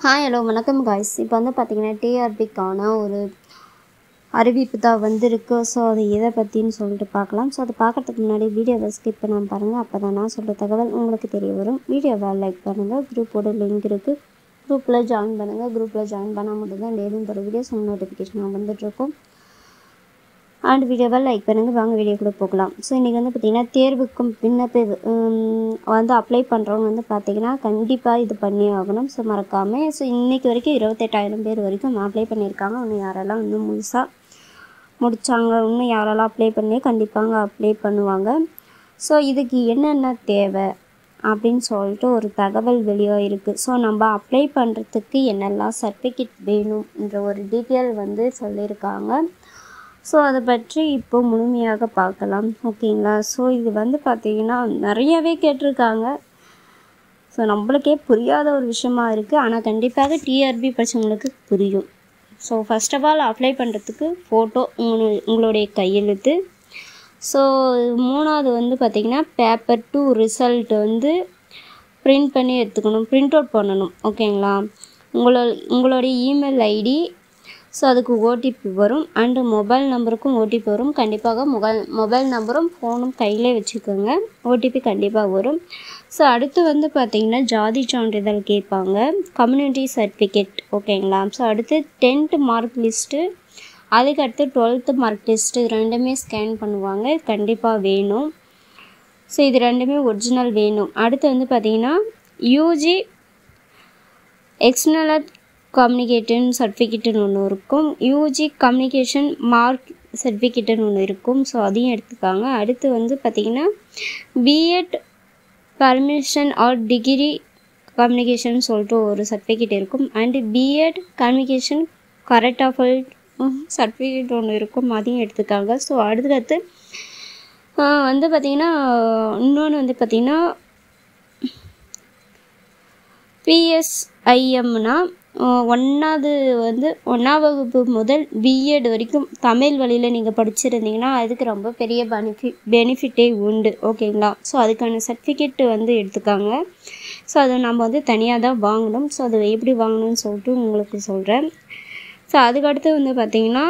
Hi, hello, வணக்கம் guys. இப்போ வந்து பாத்தீங்கன்னா TRB-க்கான ஒரு அறிவிப்பு தான் வந்திருக்கு. சோ அது எதை பத்தின்னு சொல்லிட்டு பார்க்கலாம். சோ அது பார்க்கிறதுக்கு முன்னாடி வீடியோவை ஸ்கிப் பண்ணாம பாருங்க. அப்பதான் நான் சொல்ற தகவல் உங்களுக்கு தெரிய வரும். வீடியோவை லைக் பண்ணுங்க. குரூப்போட லிங்க் இருக்கு. குரூப்ல ஜாயின் பண்ணுங்க. குரூப்ல ஜாயின் பண்ணா மட்டும் தான் டெய்லியும் வர வீடியோஸ் நோட்டிஃபிகேஷன் வந்துட்டு இருக்கும். அண்ட் வீடியோவை லைக் பண்ணுங்க. வாங்க வீடியோக்குள்ள போகலாம். ஸோ இன்றைக்கி வந்து பார்த்திங்கன்னா தேர்வுக்கும் வந்து அப்ளை பண்ணுறவங்க வந்து பார்த்திங்கன்னா கண்டிப்பாக இது பண்ணி ஆகணும். ஸோ மறக்காமல் ஸோ இன்றைக்கி வரைக்கும் 28,000 பேர் வரைக்கும் அப்ளை பண்ணியிருக்காங்க. இன்னும் யாரெல்லாம் இன்னும் முழுசாக முடித்தாங்க, இன்னும் யாரெல்லாம் அப்ளை பண்ணி கண்டிப்பாக அப்ளை பண்ணுவாங்க. ஸோ இதுக்கு என்னென்ன தேவை அப்படின்னு சொல்லிட்டு ஒரு தகவல் வெளியாக இருக்குது. ஸோ நம்ம அப்ளை பண்ணுறதுக்கு என்னெல்லாம் சர்டிஃபிகேட் வேணும்ன்ற ஒரு டீட்டெயில் வந்து சொல்லியிருக்காங்க. ஸோ அதை பற்றி இப்போ முழுமையாக பார்க்கலாம். ஓகேங்களா? ஸோ இது வந்து பார்த்திங்கன்னா நிறையவே கேட்டிருக்காங்க. ஸோ நம்மளுக்கே புரியாத ஒரு விஷயமா இருக்குது. ஆனால் கண்டிப்பாக டிஆர்பி படித்தவங்களுக்கு புரியும். So first of all apply பண்ணுறதுக்கு ஃபோட்டோ, உங்களுடைய கையெழுத்து. ஸோ மூணாவது வந்து பார்த்திங்கன்னா பேப்பர் 2 ரிசல்ட் வந்து பிரிண்ட் பண்ணி எடுத்துக்கணும், பிரிண்ட் அவுட் பண்ணணும். ஓகேங்களா? உங்களுடைய இமெயில் ஐடி, ஸோ அதுக்கு ஓடிபி வரும். அண்டு மொபைல் நம்பருக்கும் ஓடிபி வரும். கண்டிப்பாக மொபைல் நம்பரும் ஃபோனும் கையிலே வச்சுக்கோங்க. ஓடிபி கண்டிப்பாக வரும். ஸோ அடுத்து வந்து பார்த்திங்கன்னா ஜாதி சான்றிதழ் கேட்பாங்க, கம்யூனிட்டி சர்டிஃபிகேட். ஓகேங்களா? ஸோ அடுத்து 10th மார்க் லிஸ்ட்டு, அதுக்கடுத்து 12th மார்க் லிஸ்ட்டு, இது ரெண்டுமே ஸ்கேன் பண்ணுவாங்க. கண்டிப்பாக வேணும். ஸோ இது ரெண்டுமே ஒரிஜினல் வேணும். அடுத்து வந்து பார்த்திங்கன்னா யூஜி எக்ஸ்டர்னல் கம்யூனிகேஷன் சர்டிஃபிகேட்டுன்னு ஒன்று இருக்கும். யூஜி கம்யூனிகேஷன் மார்க் சர்டிஃபிகேட்டுன்னு ஒன்று இருக்கும். ஸோ அதையும் எடுத்துக்காங்க. அடுத்து வந்து பார்த்திங்கன்னா BEd permission or degree communication சொல்லிட்டு ஒரு சர்டிஃபிகேட் இருக்கும். And BEd communication correct of certificate ஒன்று இருக்கும். அதையும் எடுத்துக்காங்க. ஸோ அடுத்து வந்து பார்த்திங்கன்னா இன்னொன்று வந்து பார்த்திங்கன்னா பிஎஸ்ஐஎம்னா 1ஆம் வகுப்பு முதல் பிஎட் வரைக்கும் தமிழ் வழியில் நீங்கள் படிச்சிருந்தீங்கன்னா அதுக்கு ரொம்ப பெரிய பெனிஃபிட்டே உண்டு. ஓகேங்களா? ஸோ அதுக்கான சர்டிஃபிகேட் வந்து எடுத்துக்காங்க. ஸோ அதை நம்ம வந்து தனியாக தான் வாங்கணும். ஸோ அதை எப்படி வாங்கணும்னு சொல்லிட்டு உங்களுக்கு சொல்கிறேன். ஸோ அதுக்கடுத்து வந்து பார்த்திங்கன்னா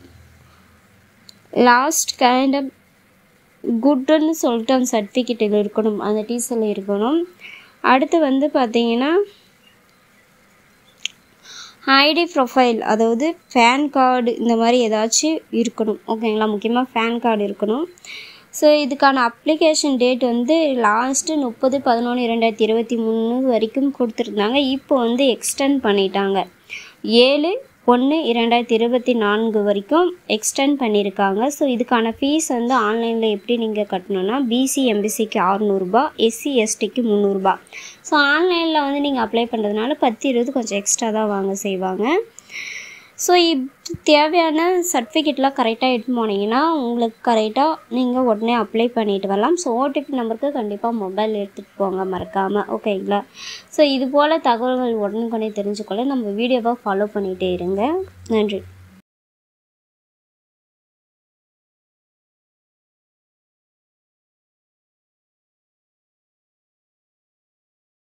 லாஸ்ட் கைண்ட் ஆஃப் குட்னு சொல்லிட்டு அந்த சர்டிஃபிகேட்டில் இருக்கணும், அந்த டீசல் இருக்கணும். அடுத்து வந்து பார்த்திங்கன்னா ஐடி ப்ரொஃபைல், அதாவது பேன் கார்டு இந்த மாதிரி ஏதாச்சும் இருக்கணும். ஓகேங்களா? முக்கியமாக பேன் கார்டு இருக்கணும். ஸோ இதுக்கான அப்ளிகேஷன் டேட் வந்து லாஸ்ட்டு 30/11/2023 வரைக்கும் கொடுத்துருந்தாங்க. இப்போ வந்து எக்ஸ்டெண்ட் பண்ணிட்டாங்க. 7/1/2024 வரைக்கும் எக்ஸ்டெண்ட் பண்ணியிருக்காங்க. ஸோ இதுக்கான ஃபீஸ் வந்து ஆன்லைனில் எப்படி நீங்கள் கட்டணும்னா பிசி எம்பிசிக்கு 600 ரூபாய், எஸ்சி எஸ்டிக்கு 300 ரூபாய். ஸோ ஆன்லைனில் வந்து நீங்கள் அப்ளை பண்ணுறதுனால 10-20 கொஞ்சம் எக்ஸ்ட்ரா தான் வாங்க செய்வாங்க. ஸோ தேவையான சர்டிஃபிகேட்லாம் கரெக்டாக எடுத்து போனீங்கன்னா உங்களுக்கு கரெக்டாக நீங்கள் உடனே அப்ளை பண்ணிட்டு வரலாம். ஸோ ஓடிபி நம்பருக்கு கண்டிப்பாக மொபைல் எடுத்துகிட்டு போங்க மறக்காமல். ஓகேங்களா? ஸோ இது போல் தகவல்கள் உடனுக்குடனே தெரிஞ்சுக்கொள்ள நம்ம வீடியோவை ஃபாலோ பண்ணிகிட்டே இருங்க. நன்றி.